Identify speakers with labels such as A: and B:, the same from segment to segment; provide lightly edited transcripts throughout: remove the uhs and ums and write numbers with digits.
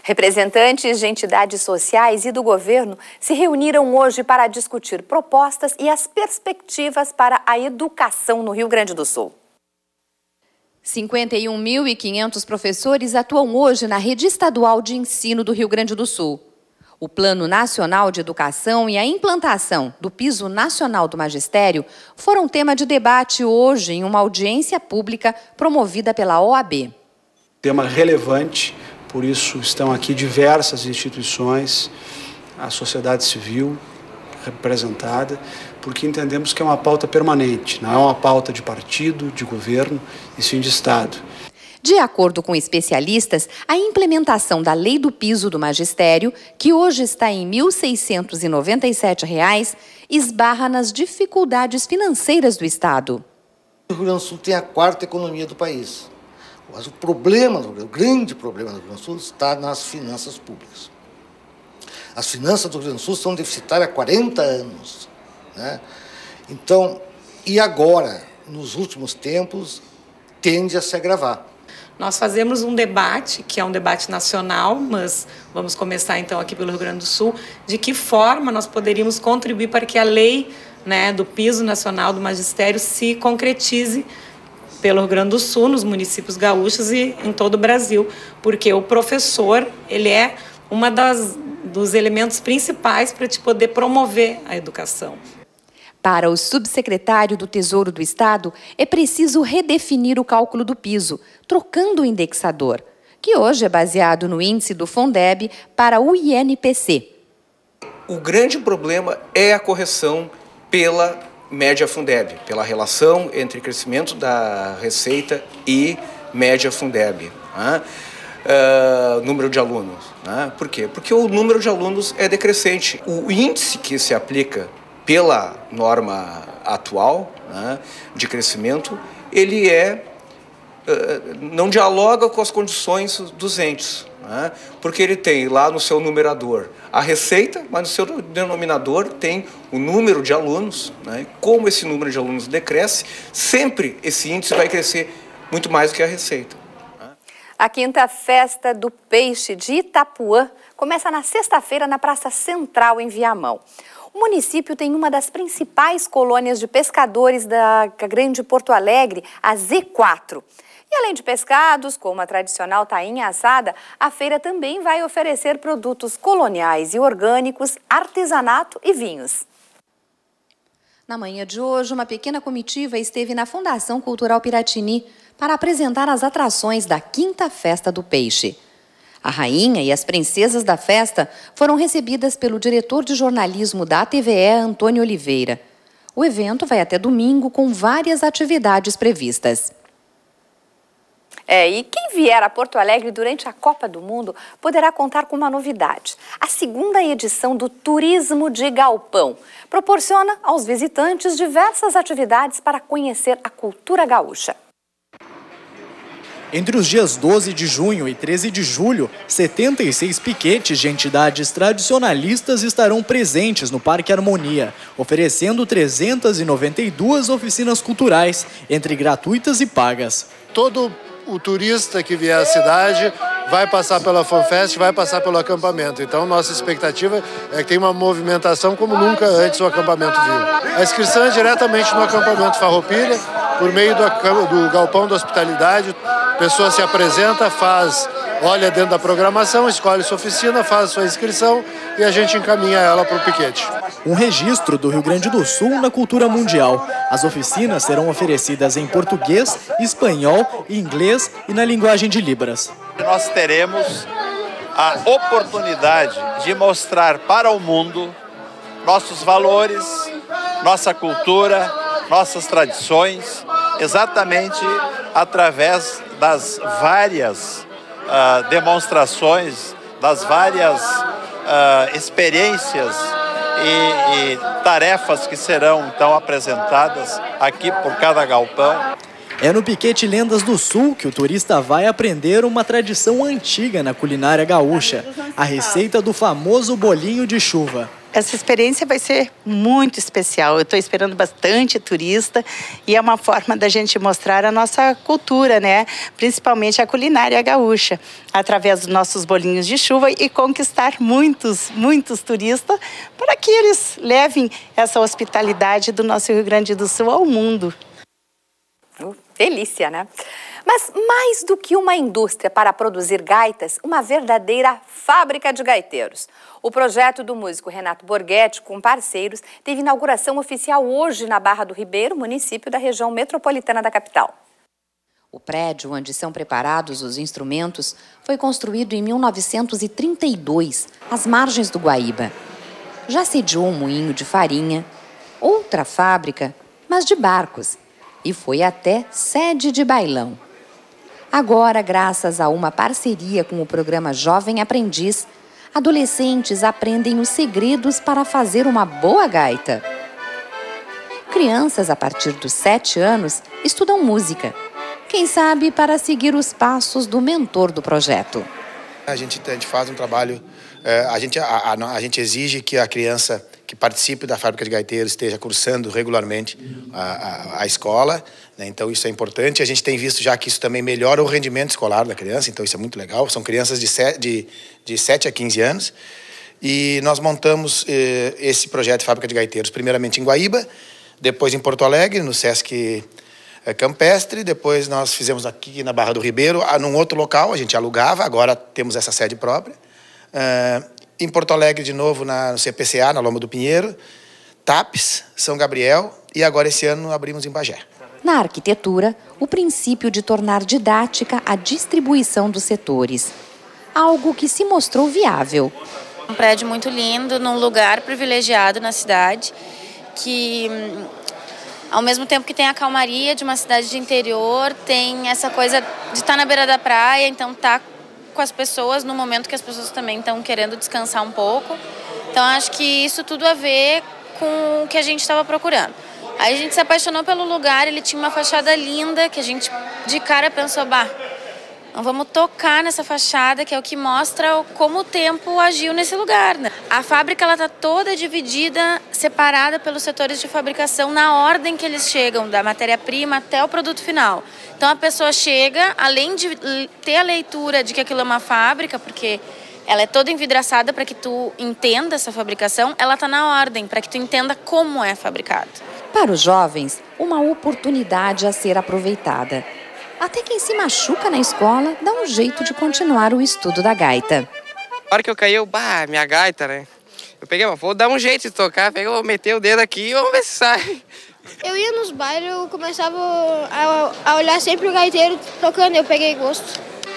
A: Representantes de entidades sociais e do governo se reuniram hoje para discutir propostas e as perspectivas para a educação no Rio Grande do Sul. 51.500 professores atuam hoje na rede estadual de ensino do Rio Grande do Sul. O Plano Nacional de Educação e a implantação do Piso Nacional do Magistério foram tema de debate hoje em uma audiência pública promovida pela OAB.
B: Tema relevante, por isso estão aqui diversas instituições, a sociedade civil representada, porque entendemos que é uma pauta permanente, não é uma pauta de partido, de governo, e sim de Estado.
A: De acordo com especialistas, a implementação da Lei do Piso do Magistério, que hoje está em R$ 1.697, esbarra nas dificuldades financeiras do Estado.
C: O Rio Grande do Sul tem a quarta economia do país. Mas o grande problema do Rio Grande do Sul está nas finanças públicas. As finanças do Rio Grande do Sul são deficitárias há 40 anos. Né? Então, e agora, nos últimos tempos, tende a se agravar.
D: Nós fazemos um debate, que é um debate nacional, mas vamos começar então aqui pelo Rio Grande do Sul, de que forma nós poderíamos contribuir para que a lei, né, do Piso Nacional do Magistério se concretize pelo Rio Grande do Sul, nos municípios gaúchos e em todo o Brasil, porque o professor, ele é dos elementos principais para te poder promover a educação.
A: Para o subsecretário do Tesouro do Estado, é preciso redefinir o cálculo do piso, trocando o indexador, que hoje é baseado no índice do Fundeb para o INPC.
E: O grande problema é a correção pela média Fundeb, pela relação entre crescimento da receita e média Fundeb. Né? Número de alunos. Né? Por quê? Porque o número de alunos é decrescente. O índice que se aplica pela norma atual, né, de crescimento, ele não dialoga com as condições dos entes, né, porque ele tem lá no seu numerador a receita, mas no seu denominador tem o número de alunos, né, e como esse número de alunos decresce, sempre esse índice vai crescer muito mais do que a receita.
A: A quinta festa do peixe de Itapuã começa na sexta-feira na Praça Central, em Viamão. O município tem uma das principais colônias de pescadores da Grande Porto Alegre, a Z4. E além de pescados, como a tradicional tainha assada, a feira também vai oferecer produtos coloniais e orgânicos, artesanato e vinhos. Na manhã de hoje, uma pequena comitiva esteve na Fundação Cultural Piratini para apresentar as atrações da quinta festa do peixe. A rainha e as princesas da festa foram recebidas pelo diretor de jornalismo da TVE, Antônio Oliveira. O evento vai até domingo com várias atividades previstas. E quem vier a Porto Alegre durante a Copa do Mundo poderá contar com uma novidade. A segunda edição do Turismo de Galpão proporciona aos visitantes diversas atividades para conhecer a cultura gaúcha.
F: Entre os dias 12 de junho e 13 de julho, 76 piquetes de entidades tradicionalistas estarão presentes no Parque Harmonia, oferecendo 392 oficinas culturais, entre gratuitas e pagas.
G: Todo o turista que vier à cidade vai passar pela FanFest, vai passar pelo acampamento. Então, nossa expectativa é que tenha uma movimentação como nunca antes o acampamento viu. A inscrição é diretamente no acampamento Farroupilha, por meio do galpão da hospitalidade. A pessoa se apresenta, olha dentro da programação, escolhe sua oficina, faz sua inscrição e a gente encaminha ela para o piquete.
F: Um registro do Rio Grande do Sul na cultura mundial. As oficinas serão oferecidas em português, espanhol, inglês e na linguagem de Libras.
H: Nós teremos a oportunidade de mostrar para o mundo nossos valores, nossa cultura, nossas tradições, exatamente através das várias demonstrações, das várias experiências e tarefas que serão então apresentadas aqui por cada galpão.
F: É no Piquete Lendas do Sul que o turista vai aprender uma tradição antiga na culinária gaúcha, a receita do famoso bolinho de chuva.
I: Essa experiência vai ser muito especial. Eu estou esperando bastante turista e é uma forma da gente mostrar a nossa cultura, né? Principalmente a culinária gaúcha, através dos nossos bolinhos de chuva e conquistar muitos turistas para que eles levem essa hospitalidade do nosso Rio Grande do Sul ao mundo.
A: Delícia, né? Mas mais do que uma indústria para produzir gaitas, uma verdadeira fábrica de gaiteiros. O projeto do músico Renato Borghetti, com parceiros, teve inauguração oficial hoje na Barra do Ribeiro, município da região metropolitana da capital. O prédio onde são preparados os instrumentos foi construído em 1932, às margens do Guaíba. Já sediou um moinho de farinha, outra fábrica, mas de barcos, e foi até sede de bailão. Agora, graças a uma parceria com o programa Jovem Aprendiz, adolescentes aprendem os segredos para fazer uma boa gaita. Crianças a partir dos 7 anos estudam música. Quem sabe para seguir os passos do mentor do projeto.
J: A gente faz um trabalho, a gente exige que a criança que participe da fábrica de gaiteiros esteja cursando regularmente a escola, né? Então isso é importante. A gente tem visto já que isso também melhora o rendimento escolar da criança, então isso é muito legal. São crianças de 7 a 15 anos e nós montamos esse projeto de fábrica de gaiteiros primeiramente em Guaíba, depois em Porto Alegre, no Sesc Campestre, depois nós fizemos aqui na Barra do Ribeiro, num outro local, a gente alugava, agora temos essa sede própria. Em Porto Alegre, de novo, no CPCA, na Loma do Pinheiro, TAPES, São Gabriel e agora esse ano abrimos em Bagé.
A: Na arquitetura, o princípio de tornar didática a distribuição dos setores. Algo que se mostrou viável.
K: Um prédio muito lindo, num lugar privilegiado na cidade, que ao mesmo tempo que tem a calmaria de uma cidade de interior, tem essa coisa de estar na beira da praia, então tá com as pessoas no momento que as pessoas também estão querendo descansar um pouco. Então acho que isso tudo a ver com o que a gente estava procurando. Aí a gente se apaixonou pelo lugar, ele tinha uma fachada linda que a gente de cara pensou, então vamos tocar nessa fachada, que é o que mostra como o tempo agiu nesse lugar, né? A fábrica ela tá toda dividida, separada pelos setores de fabricação na ordem que eles chegam, da matéria-prima até o produto final. Então a pessoa chega, além de ter a leitura de que aquilo é uma fábrica, porque ela é toda envidraçada para que tu entenda essa fabricação, ela tá na ordem, para que tu entenda como é fabricado.
A: Para os jovens, uma oportunidade a ser aproveitada. Até quem se machuca na escola dá um jeito de continuar o estudo da gaita.
L: Na hora que eu caí, minha gaita, né? Eu peguei, vou dar um jeito de tocar, vou meter o dedo aqui e vamos ver se sai.
M: Eu ia nos bailes, eu começava a olhar sempre o gaiteiro tocando, eu peguei gosto.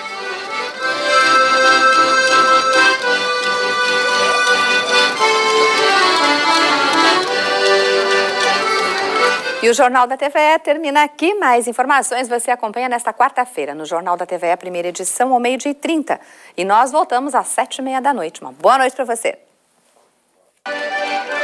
A: E o Jornal da TVE termina aqui. Mais informações você acompanha nesta quarta-feira no Jornal da TVE, primeira edição, ao 12h30. E nós voltamos às 7h30 da noite. Uma boa noite para você.